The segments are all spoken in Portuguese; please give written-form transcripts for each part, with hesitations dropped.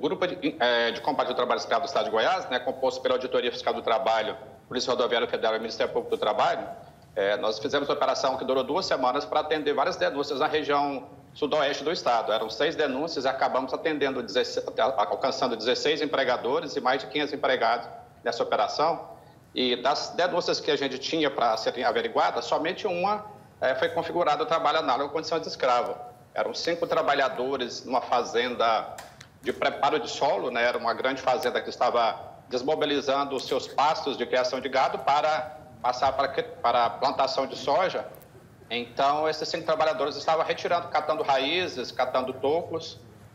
grupo de combate ao trabalho escravo do Estado de Goiás, né, composto pela Auditoria Fiscal do Trabalho, Polícia Rodoviária Federal e Ministério Público do Trabalho, nós fizemos uma operação que durou 2 semanas para atender várias denúncias na região sudoeste do estado. Eram 6 denúncias e acabamos atendendo, alcançando 16 empregadores e mais de 500 empregados nessa operação. E das denúncias que a gente tinha para serem averiguadas, somente uma foi configurada o trabalho análogo à condição de escravo. Eram 5 trabalhadores numa fazenda de preparo de solo, né? Era uma grande fazenda que estava desmobilizando os seus pastos de criação de gado para passar para a plantação de soja. Então, esses 5 trabalhadores estavam retirando, catando raízes, catando tocos,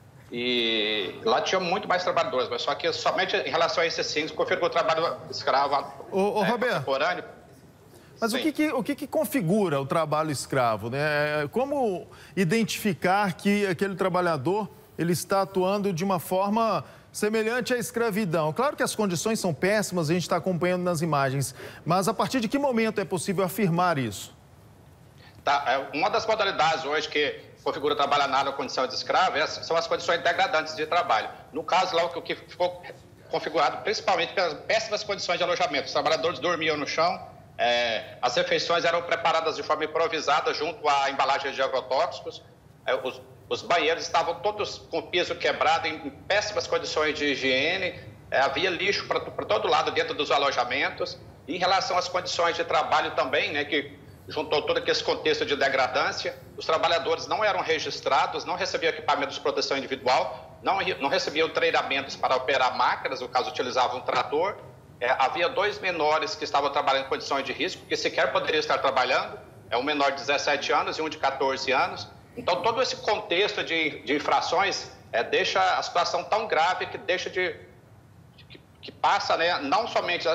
e lá tinha muito mais trabalhadores, mas só que somente em relação a esses 5, configurou o trabalho escravo Roberto, contemporâneo. mas o que configura o trabalho escravo, né? Como identificar que aquele trabalhador ele está atuando de uma forma semelhante à escravidão? Claro que as condições são péssimas, a gente está acompanhando nas imagens, mas a partir de que momento é possível afirmar isso? Uma das modalidades hoje que configura o trabalho análogo à condição de escravo são as condições degradantes de trabalho. No caso, lá o que ficou configurado principalmente pelas péssimas condições de alojamento. Os trabalhadores dormiam no chão, as refeições eram preparadas de forma improvisada junto à embalagem de agrotóxicos, os banheiros estavam todos com o piso quebrado, em péssimas condições de higiene, havia lixo para todo lado dentro dos alojamentos. E em relação às condições de trabalho também, né, que juntou todo aquele contexto de degradância, os trabalhadores não eram registrados, não recebiam equipamento de proteção individual, não recebiam treinamentos para operar máquinas, no caso utilizavam um trator. Havia 2 menores que estavam trabalhando em condições de risco, que sequer poderiam estar trabalhando, um menor de 17 anos e um de 14 anos. Então, todo esse contexto de infrações deixa a situação tão grave que passa, né, não somente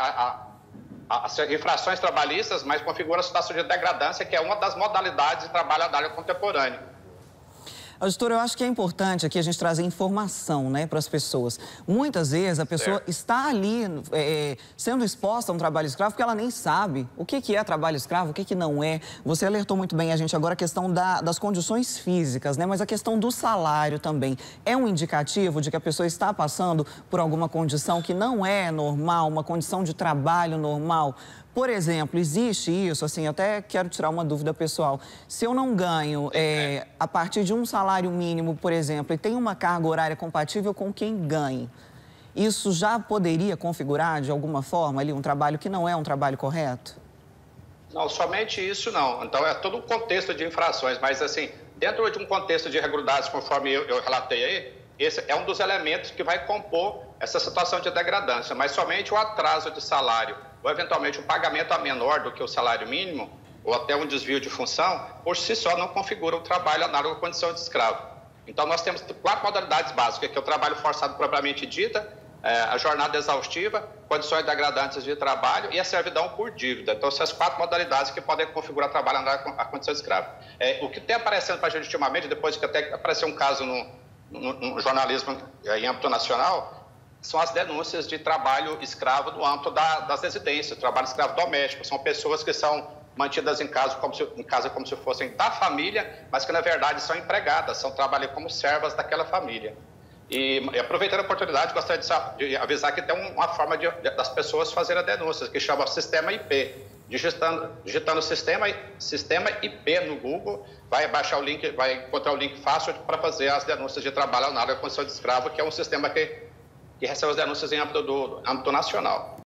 as infrações trabalhistas, mas configura a situação de degradância, que é uma das modalidades de trabalho análogo contemporâneo. Auditor, eu acho que é importante aqui a gente trazer informação, né, para as pessoas. Muitas vezes a pessoa está ali sendo exposta a um trabalho escravo porque ela nem sabe o que é trabalho escravo, o que não é. Você alertou muito bem a gente agora a questão das condições físicas, né, mas a questão do salário também. É um indicativo de que a pessoa está passando por alguma condição que não é normal, uma condição de trabalho normal? Por exemplo, existe isso, assim, eu até quero tirar uma dúvida pessoal. Se eu não ganho a partir de um salário mínimo, por exemplo, e tenho uma carga horária compatível com quem ganha, isso já poderia configurar, de alguma forma, ali um trabalho que não é um trabalho correto? Não, somente isso não. Então, é todo um contexto de infrações, mas, assim, dentro de um contexto de irregularidades, conforme eu relatei aí, esse é um dos elementos que vai compor essa situação de degradância, mas somente o atraso de salário ou, eventualmente, o pagamento a menor do que o salário mínimo, ou até um desvio de função, por si só não configura o trabalho análogo à condição de escravo. Então, nós temos 4 modalidades básicas, que é o trabalho forçado propriamente dita, a jornada exaustiva, condições degradantes de trabalho e a servidão por dívida. Então, essas 4 modalidades que podem configurar trabalho análogo à condição de escravo. O que tem aparecendo para a gente ultimamente, depois que até apareceu um caso no jornalismo em âmbito nacional, são as denúncias de trabalho escravo no âmbito das residências, trabalho escravo doméstico. São pessoas que são mantidas em casa como se fossem da família, mas que, na verdade, são empregadas, trabalham como servas daquela família. E aproveitando a oportunidade, gostaria de avisar que tem uma forma das pessoas fazerem a denúncia, que chama Sistema IP. Digitando sistema IP no Google, vai baixar o link, vai encontrar o link fácil para fazer as denúncias de trabalho análogo à condição de escravo, que é um sistema que recebe as denúncias em âmbito nacional.